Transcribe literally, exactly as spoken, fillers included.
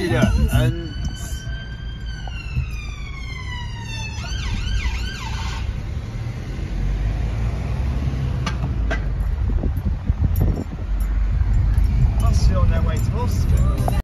wieder an. Possibly on their way to Oscar.